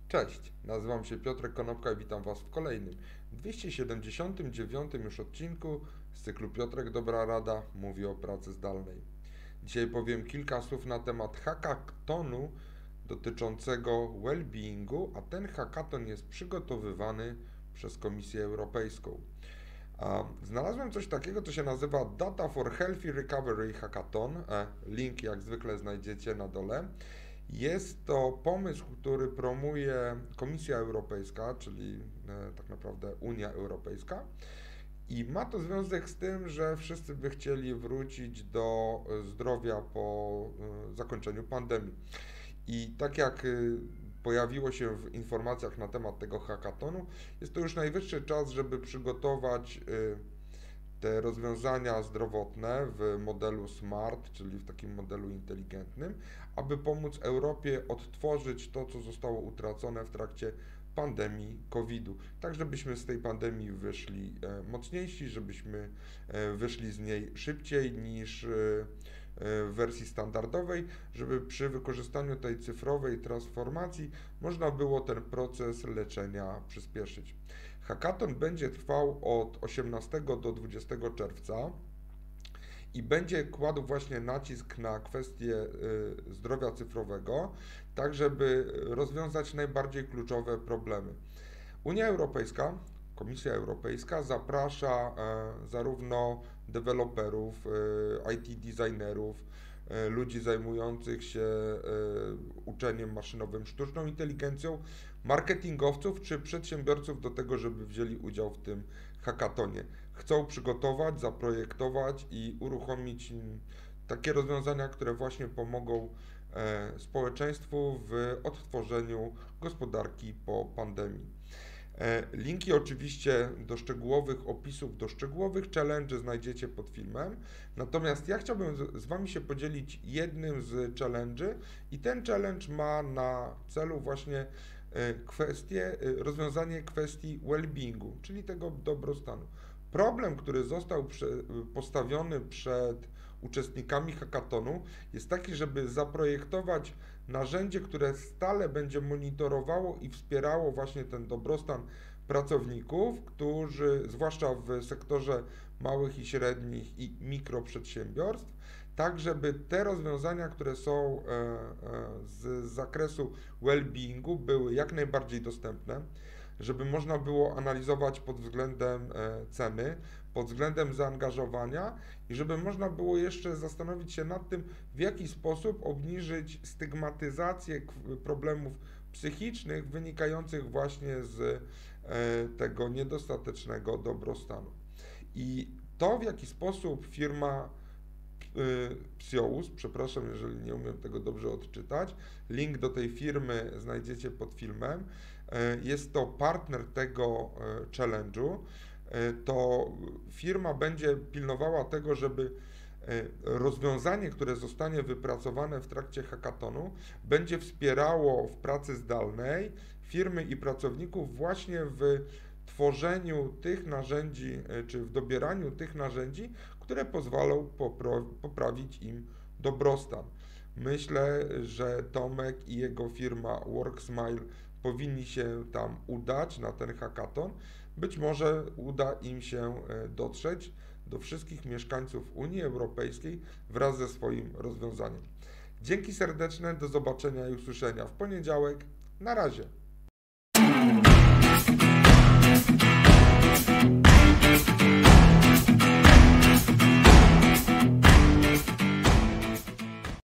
Cześć, nazywam się Piotrek Konopka i witam Was w kolejnym 279 już odcinku z cyklu Piotrek Dobra Rada mówi o pracy zdalnej. Dzisiaj powiem kilka słów na temat hackathonu dotyczącego well-beingu, a ten hackathon jest przygotowywany przez Komisję Europejską. Znalazłem coś takiego, co się nazywa Data for Healthy Recovery Hackathon. Link jak zwykle znajdziecie na dole. Jest to pomysł, który promuje Komisja Europejska, czyli tak naprawdę Unia Europejska. I ma to związek z tym, że wszyscy by chcieli wrócić do zdrowia po zakończeniu pandemii. I tak jak pojawiło się w informacjach na temat tego hackathonu, jest to już najwyższy czas, żeby przygotować te rozwiązania zdrowotne w modelu smart, czyli w takim modelu inteligentnym, aby pomóc Europie odtworzyć to, co zostało utracone w trakcie pandemii COVID-u. Tak, żebyśmy z tej pandemii wyszli mocniejsi, żebyśmy wyszli z niej szybciej niż w wersji standardowej, żeby przy wykorzystaniu tej cyfrowej transformacji można było ten proces leczenia przyspieszyć. Hackathon będzie trwał od 18 do 20 czerwca i będzie kładł właśnie nacisk na kwestię zdrowia cyfrowego, tak żeby rozwiązać najbardziej kluczowe problemy. Unia Europejska, Komisja Europejska zaprasza zarówno deweloperów, IT designerów, ludzi zajmujących się uczeniem maszynowym, sztuczną inteligencją, marketingowców czy przedsiębiorców do tego, żeby wzięli udział w tym hackathonie. Chcą przygotować, zaprojektować i uruchomić takie rozwiązania, które właśnie pomogą społeczeństwu w odtworzeniu gospodarki po pandemii. Linki oczywiście do szczegółowych opisów, do szczegółowych challenge'y znajdziecie pod filmem. Natomiast ja chciałbym z Wami się podzielić jednym z challenge'y i ten challenge ma na celu właśnie rozwiązanie kwestii well-beingu, czyli tego dobrostanu. Problem, który został postawiony przed uczestnikami hackathonu jest taki, żeby zaprojektować narzędzie, które stale będzie monitorowało i wspierało właśnie ten dobrostan pracowników, którzy, zwłaszcza w sektorze małych i średnich i mikroprzedsiębiorstw, tak żeby te rozwiązania, które są z zakresu well-beingu, były jak najbardziej dostępne, żeby można było analizować pod względem ceny, pod względem zaangażowania i żeby można było jeszcze zastanowić się nad tym, w jaki sposób obniżyć stygmatyzację problemów psychicznych wynikających właśnie z tego niedostatecznego dobrostanu. I to, w jaki sposób firma Psiołus, przepraszam, jeżeli nie umiem tego dobrze odczytać, link do tej firmy znajdziecie pod filmem, jest to partner tego challenge'u, to firma będzie pilnowała tego, żeby rozwiązanie, które zostanie wypracowane w trakcie hackathonu, będzie wspierało w pracy zdalnej firmy i pracowników właśnie w tworzeniu tych narzędzi, czy w dobieraniu tych narzędzi, które pozwolą poprawić im dobrostan. Myślę, że Tomek i jego firma WorkSmile powinni się tam udać na ten hackathon. Być może uda im się dotrzeć do wszystkich mieszkańców Unii Europejskiej wraz ze swoim rozwiązaniem. Dzięki serdeczne, do zobaczenia i usłyszenia w poniedziałek. Na razie.